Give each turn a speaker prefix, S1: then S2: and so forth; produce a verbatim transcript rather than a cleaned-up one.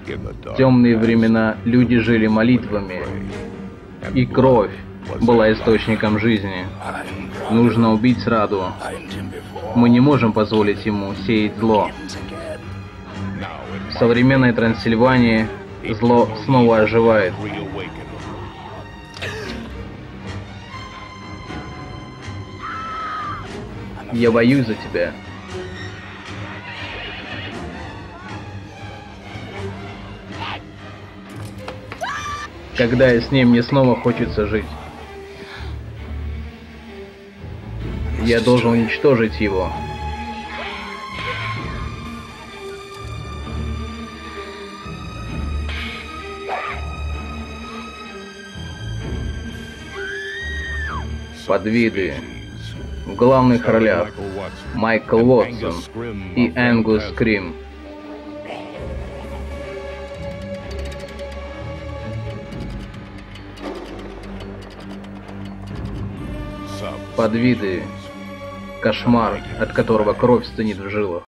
S1: В темные времена люди жили молитвами, и кровь была источником жизни. Нужно убить Сраду. Мы не можем позволить ему сеять зло. В современной Трансильвании зло снова оживает. Я воюю за тебя. Когда я с ним, мне снова хочется жить. Я должен уничтожить его. Подвиды. В главных ролях Майкл Уотсон и Энгус Скрим. Подвиды. Кошмар, от которого кровь стынет в жилах.